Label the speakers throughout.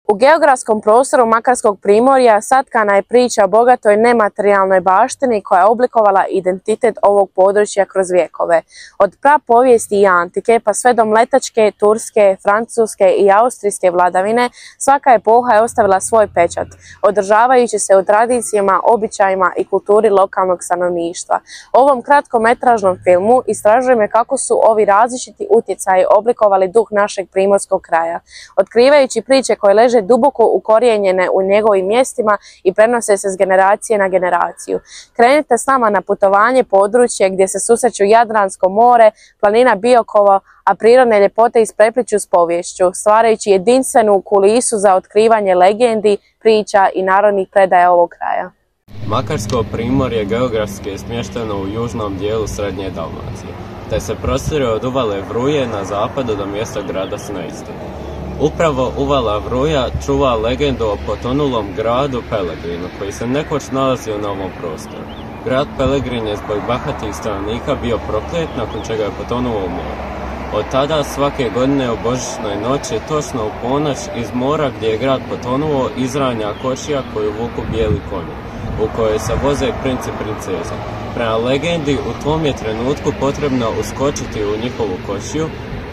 Speaker 1: U geografskom prostoru Makarskog primorja satkana je priča o bogatoj nematerijalnoj baštini koja je oblikovala identitet ovog područja kroz vjekove. Od prapovijesti i antike pa sve do mletačke, turske, francuske i austrijske vladavine, svaka epoha je ostavila svoj pečat, održavajući se u tradicijama, običajima i kulturi lokalnog stanovništva. U ovom kratkometražnom filmu istražujemo kako su ovi različiti utjecaji oblikovali duh našeg primorskog kraja, otkrivajući priče koje leže duboko ukorijenjene u njegovim mjestima i prenose se s generacije na generaciju. Krenite s nama na putovanje područje gdje se susreću Jadransko more, planina Biokovo, a prirodne ljepote isprepliću s poviješću, stvarajući jedinstvenu kulisu za otkrivanje legendi, priča i narodnih predaja ovog kraja.
Speaker 2: Makarsko primorje geografski je smješteno u južnom dijelu srednje Dalmacije, te se prostire od uvale Vruje na zapadu do mjesta grada Snejsti. Upravo uvala Vruja čuva legendu o potonulom gradu Pelegrinu, koji se nekoć nalazio na ovom prostoru. Grad Pelegrin je zbog bahatih stanovnika bio proklet, nakon čega je potonuo u more. Od tada svake godine u božićnoj noći, točno u ponoć, iz mora gdje je grad potonuo izranja kočija koju vuku bijeli konji, u kojoj se voze princ i princeza. Prema legendi, u tom je trenutku potrebno uskočiti u njihovu kočiju,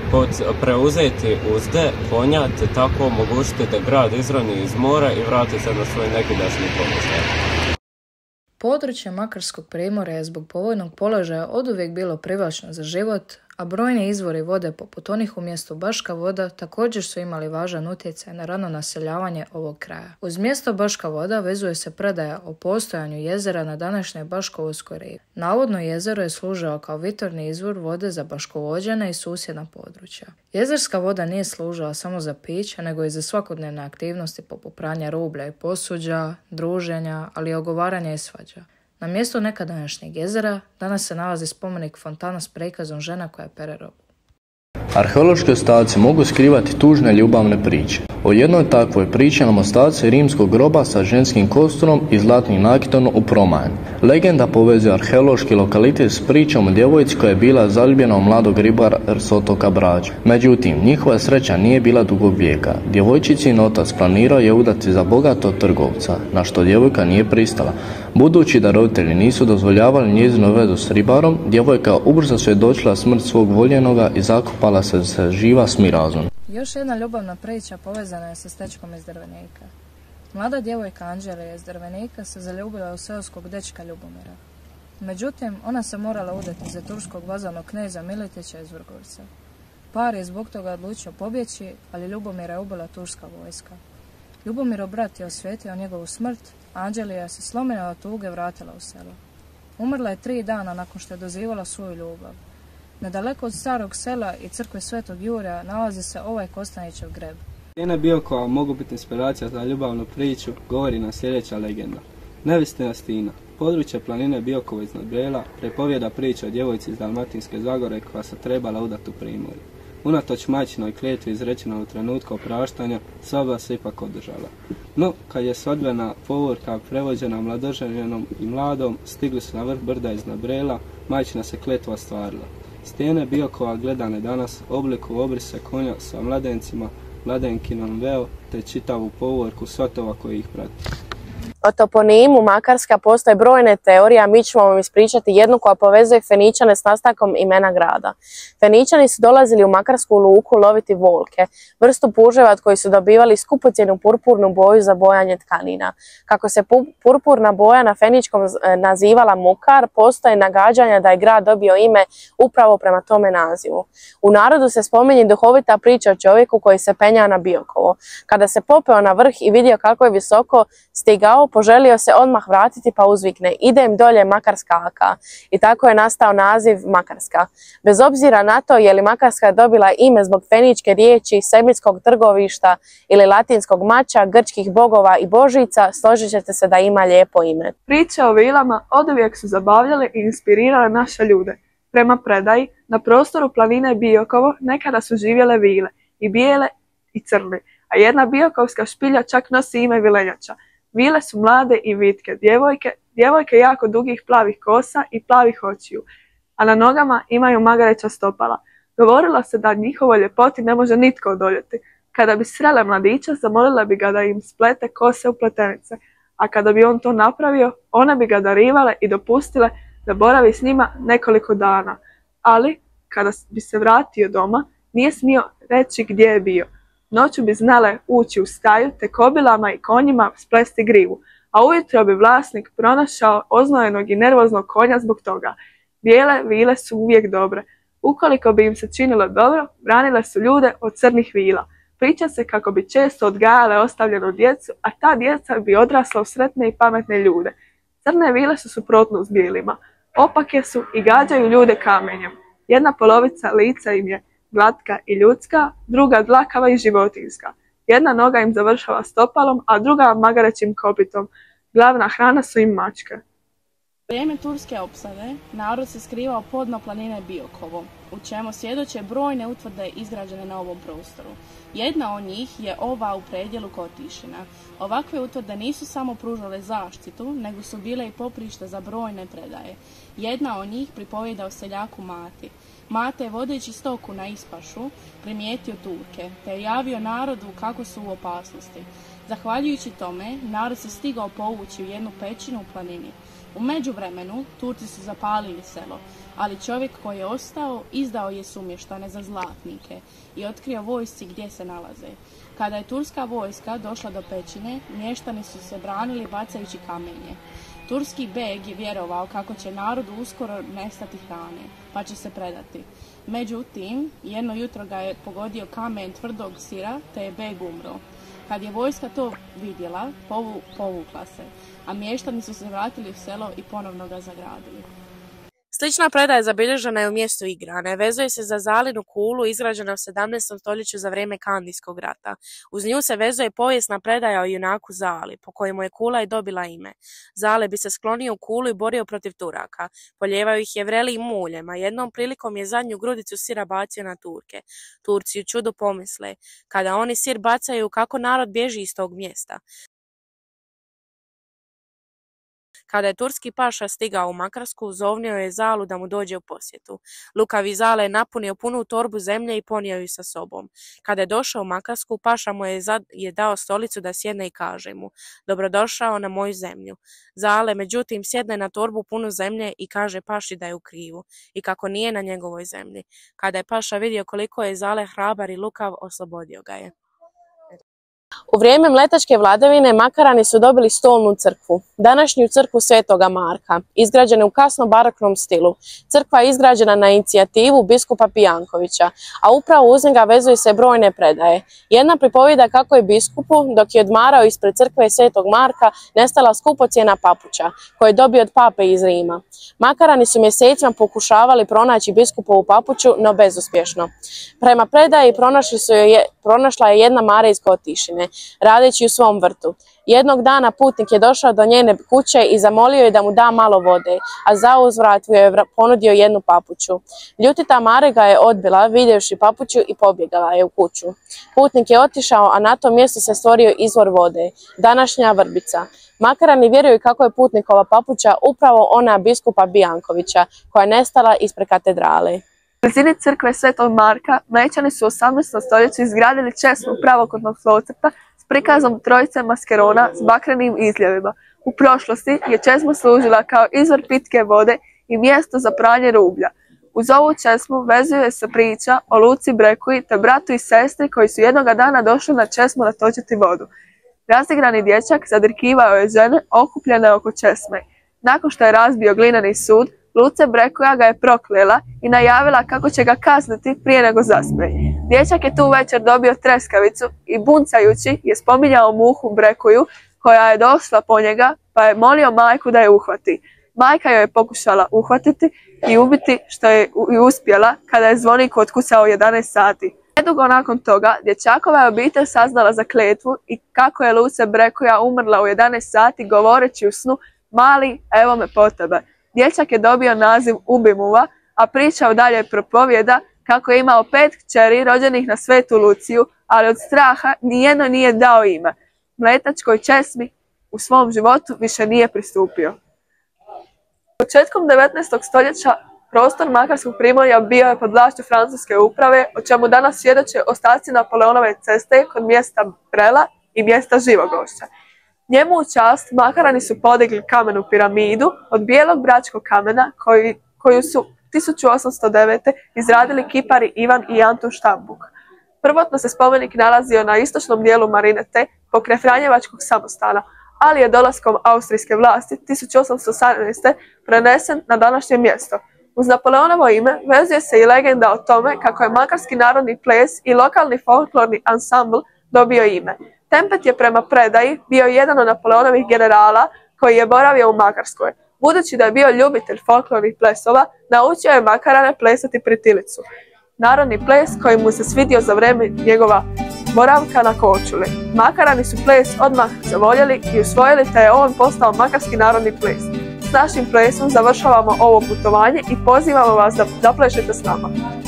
Speaker 2: preuzeti uzde konja te tako omogućiti da grad izroni iz mora i vrati se na svoj nekidašnji položaj.
Speaker 3: Područje Makarskog primorja je zbog povoljnog položaja oduvijek bilo privlačno za život, a brojni izvori vode poput onih u mjestu Baška Voda također su imali važan utjecaj na rano naseljavanje ovog kraja. Uz mjesto Baška Voda vezuje se predaja o postojanju jezera na današnjoj Baškovskoj rivi. Navodno jezero je služilo kao vitorni izvor vode za Baškovođane i susjedna područja. Jezerska voda nije služila samo za piće, nego i za svakodnevne aktivnosti poput pranja rublja i posuđa, druženja, ali i ogovaranja i svađa. Na mjestu nekadašnjeg jezera danas se nalazi spomenik fontana s prikazom žena koja pere robu.
Speaker 4: Arheološki ostaci mogu skrivati tužne ljubavne priče. O jednoj takvoj priči nam ostaci rimskog groba sa ženskim kosturom i zlatnim nakitonom u Promajan. Legenda povezuje arheološki lokalitet s pričom o djevojci koja je bila zaljubljena u mladog ribara s otoka Brača. Međutim, njihova sreća nije bila dugog vijeka. Djevojčicin otac planirao je udati za bogatog trgovca, na što djevojka nije pristala. Budući da roditelji nisu dozvoljavali njezinu vezu s ribarom, djevojka ubrzo svjedočila smrt svog voljenoga i zakopala se živa s mirazom.
Speaker 3: Još jedna ljubavna priča povezana je sa Stečkom iz Drvenika. Mlada djevojka Anđelija iz Drvenika se zaljubila u seoskog dečka Ljubomira. Međutim, ona se morala udati za turskog vazalnog kneza Miletića iz Vrgorca. Par je zbog toga odlučio pobjeći, ali Ljubomira je ubila turska vojska. Ljubomirov brat je osvijetio njegovu smrt, a Anđelija se slomljena od tuge vratila u selo. Umrla je 3 dana nakon što je dozivala svoju ljubav. Nedaleko od starog sela i crkve Svetog Jurja nalazi se ovaj Kostanićev greb.
Speaker 5: Stijene Biokova mogu biti inspiracija za ljubavnu priču, govori nam sljedeća legenda. Nevistina Stina, područje planine Biokovo iznad Brela, prepovijeda priča o djevojci iz Dalmatinske Zagore koja se trebala udati u Primorje. Unatoč majčinoj kletvi izrečena u trenutku opraštanja, soba se ipak održala. No, kad je sodbena povorka prevođena mladoženjenom i mladom, stigli su na vrh brda iznad Brela, majčina se kletva ostvarila. Stijene Biokova gledane danas obliku obrise konja sa mladencima, mladenkinom veo, te čitavu povorku svatova koji ih prati.
Speaker 1: O toponimu Makarska postoje brojne teorije, a mi ćemo vam ispričati jednu koja povezuje Feničane s nastavkom imena grada. Feničani su dolazili u Makarsku luku loviti volke, vrstu puževa od koji su dobivali skupocjenu purpurnu boju za bojanje tkanina. Kako se purpurna boja na feničkom nazivala mukar, postoje nagađanja da je grad dobio ime upravo prema tome nazivu. U narodu se spominje duhovita priča o čovjeku koji se penjao na Biokovo. Kada se popeo na vrh i vidio kako je visoko stigao, poželio se odmah vratiti pa uzvikne: idem dolje Makarskaka. I tako je nastao naziv Makarska. Bez obzira na to je li Makarska dobila ime zbog feničke riječi, semitskog trgovišta ili latinskog mača, grčkih bogova i božica, složit ćete se da ima lijepo ime.
Speaker 6: Priče o vilama oduvijek su zabavljale i inspirirale naše ljude. Prema predaji, na prostoru planine Biokovo nekada su živjele vile, i bijele i crne, a jedna biokovska špilja čak nosi ime Vilenjača. Vile su mlade i vitke, djevojke jako dugih plavih kosa i plavih očiju, a na nogama imaju magareća stopala. Govorilo se da njihovoj ljepoti ne može nitko odoljeti. Kada bi srele mladića, zamolile bi ga da im splete kose u pletenice, a kada bi on to napravio, one bi ga darivale i dopustile da boravi s njima nekoliko dana. Ali, kada bi se vratio doma, nije smio reći gdje je bio. Noću bi znale ući u staju te kobilama i konjima splesti grivu, a ujutro bi vlasnik pronašao oznojenog i nervoznog konja zbog toga. Bijele vile su uvijek dobre. Ukoliko bi im se činilo dobro, branile su ljude od crnih vila. Priča se kako bi često odgajale ostavljenu djecu, a ta djeca bi odrasla u sretne i pametne ljude. Crne vile su suprotnost bijelima. Opake su i gađaju ljude kamenjem. Jedna polovica lica im je glatka i ljudska, druga dlakava i životinjska. Jedna noga im završava stopalom, a druga magarećim kopitom. Glavna hrana su im mačke.
Speaker 7: U vrijeme turske opsade narod se skrivao podno planine Biokovo, u čemu svjedoče brojne utvrde izgrađene na ovom prostoru. Jedna od njih je ova u predjelu Kotišina. Ovakve utvrde nisu samo pružale zaštitu, nego su bile i poprište za brojne predaje. Jedna od njih pripovijeda o seljaku Mati. Mate je vodeći stoku na ispašu primijetio Turke, te je javio narodu kako su u opasnosti. Zahvaljujući tome, narod se stigao povući u jednu pećinu u planini. U međuvremenu, Turci su zapalili selo, ali čovjek koji je ostao izdao je sumještane za zlatnike i otkrio vojsci gdje se nalaze. Kada je turska vojska došla do pećine, mještani su se branili bacajući kamenje. Turski beg je vjerovao kako će narodu uskoro nestati hrane, pa će se predati. Međutim, jedno jutro ga je pogodio kamen tvrdog sira, te je beg umro. Kad je vojska to vidjela, povukla se, a mještani su se vratili u selo i ponovno ga zagradili.
Speaker 1: Slična predaja zabilježena je u mjestu Igrane. Vezuje se za Zalinu kulu izgrađena u 17. stoljeću za vrijeme Kandijskog rata. Uz nju se vezuje povijesna predaja o junaku Zali, po kojemu je kula i dobila ime. Zale bi se sklonio u kulu i borio protiv Turaka. Poljevaju ih jevreli i muljem, a jednom prilikom je zadnju grudicu sira bacio na Turke. Turci u čudu pomisle, kada oni sir bacaju, kako narod bježi iz tog mjesta. Kada je turski paša stigao u Makarsku, zovnio je Zalu da mu dođe u posjetu. Lukavi Zale je napunio punu torbu zemlje i ponio ju sa sobom. Kada je došao u Makarsku, paša mu je dao stolicu da sjedne i kaže mu: "Dobrodošao na moju zemlju." Zale, međutim, sjedne na torbu punu zemlje i kaže paši da je u krivu i kako nije na njegovoj zemlji. Kada je paša vidio koliko je Zale hrabar i lukav, oslobodio ga je. U vrijeme mletačke vladavine Makarani su dobili stolnu crkvu, današnju crkvu Svetoga Marka, izgrađene u kasno baroknom stilu. Crkva je izgrađena na inicijativu biskupa Pijankovića, a upravo uz njega vezuje se brojne predaje. Jedna pripovijeda kako je biskupu, dok je odmarao ispred crkve Svetog Marka, nestala skupocjena papuča, koju je dobio od pape iz Rima. Makarani su mjesecima pokušavali pronaći biskupovu papuču, no bezuspješno. Prema predaji pronašla je jedna Mara iz Kotišine, radeći u svom vrtu. Jednog dana putnik je došao do njene kuće i zamolio je da mu da malo vode, a zauzvrat mu je ponudio jednu papuču. Ljutita Mara ga je odbila, vidjevši papuču, i pobjegala je u kuću. Putnik je otišao, a na tom mjestu se stvorio izvor vode, današnja Vrbica. Makarani vjeruju kako je putnikova papuča upravo ona biskupa Bijankovića, koja je nestala ispred katedrale.
Speaker 6: U blizini crkve Svetog Marka Mlečani su u 18. stoljeću izgradili česmu pravokutnog slovcrta s prikazom trojice maskerona s bakrenim izljevima. U prošlosti je česma služila kao izvor pitke vode i mjesto za pranje rublja. Uz ovu česmu vezuje se priča o Luci Brekuji te bratu i sestri koji su jednoga dana došli na česmu natočiti vodu. Razigrani dječak zadrkivao je žene okupljene oko česme. Nakon što je razbio glineni sud, Luce Brekuja ga je proklela i najavila kako će ga kazniti prije nego zaspe. Dječak je tu večer dobio treskavicu i buncajući je spominjao muhu Brekuju koja je došla po njega, pa je molio majku da je uhvati. Majka joj je pokušala uhvatiti i ubiti, što je i uspjela kada je zvonik otkucao 11 sati. Nedugo nakon toga dječakova je obitelj saznala za kletvu i kako je Luce Brekuja umrla u 11 sati govoreći u snu: "Mali, evo me po tebe." Dječak je dobio naziv Ubimuva, a priča dalje propovijeda kako je imao 5 kćeri rođenih na Svetu Luciju, ali od straha nijedno nije dao ime. Mletačkoj česmi u svom životu više nije pristupio. Početkom 19. stoljeća Prostor Makarskog primorja bio je pod vlašću francuske uprave, o čemu danas svjedoče ostaci Napoleonove ceste kod mjesta Brela i mjesta Živogošća. Njemu u čast Makarani su podigli kamenu piramidu od bijelog bračkog kamena koju su 1809. izradili kipari Ivan i Antun Štambuk. Prvotno se spomenik nalazio na istočnom dijelu Marinete pokraj Franjevačkog samostana, ali je dolaskom austrijske vlasti 1818. prenesen na današnje mjesto. Uz Napoleonovo ime vezuje se i legenda o tome kako je makarski narodni ples i lokalni folklorni ansambl dobio ime. Tempet je prema predaji bio jedan od Napoleonovih generala koji je boravio u Makarskoj. Budući da je bio ljubitelj folklornih plesova, naučio je Makarane plesati pritilicu. Narodni ples koji mu se svidio za vrijeme njegova boravka na Korčuli. Makarani su ples odmah zavoljeli i usvojili, te je on postao makarski narodni ples. S našim plesom završavamo ovo putovanje i pozivamo vas da zaplešete s nama.